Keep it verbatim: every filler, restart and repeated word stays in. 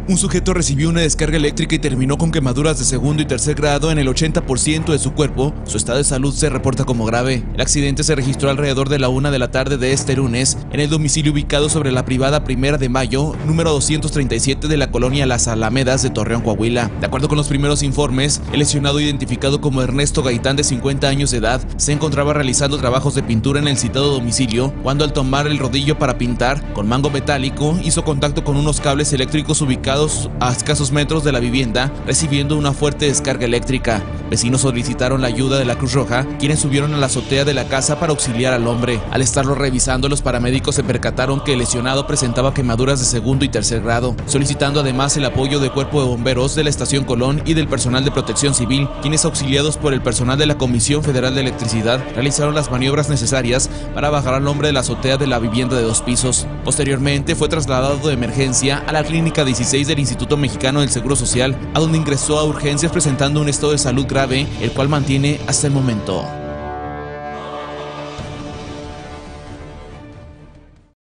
Un sujeto recibió una descarga eléctrica y terminó con quemaduras de segundo y tercer grado en el ochenta por ciento de su cuerpo. Su estado de salud se reporta como grave. El accidente se registró alrededor de la una de la tarde de este lunes en el domicilio ubicado sobre la privada Primera de Mayo, número doscientos treinta y siete de la colonia Las Alamedas de Torreón, Coahuila. De acuerdo con los primeros informes, el lesionado, identificado como Ernesto Gaitán, de cincuenta años de edad, se encontraba realizando trabajos de pintura en el citado domicilio cuando, al tomar el rodillo para pintar con mango metálico, hizo contacto con unos cables eléctricos ubicados a escasos metros de la vivienda, recibiendo una fuerte descarga eléctrica. Vecinos solicitaron la ayuda de la Cruz Roja, quienes subieron a la azotea de la casa para auxiliar al hombre. Al estarlo revisando, los paramédicos se percataron que el lesionado presentaba quemaduras de segundo y tercer grado, solicitando además el apoyo del Cuerpo de Bomberos de la Estación Colón y del personal de Protección Civil, quienes, auxiliados por el personal de la Comisión Federal de Electricidad, realizaron las maniobras necesarias para bajar al hombre de la azotea de la vivienda de dos pisos. Posteriormente fue trasladado de emergencia a la Clínica dieciséis del Instituto Mexicano del Seguro Social, a donde ingresó a urgencias presentando un estado de salud grave, el cual mantiene hasta el momento.